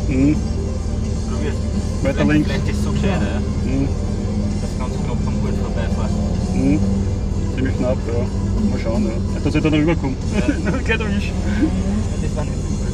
Mhm. Probier's. Weiter links. Vielleicht ist es so gescheiter, ja. Mhm. Das ganze knapp am Boot vorbeifährst. Mhm. Ziemlich knapp, ja. Mal schauen, ja. Nicht, dass ich da drüber komme. Ja. Gleich erwischt. Das war nicht so gut.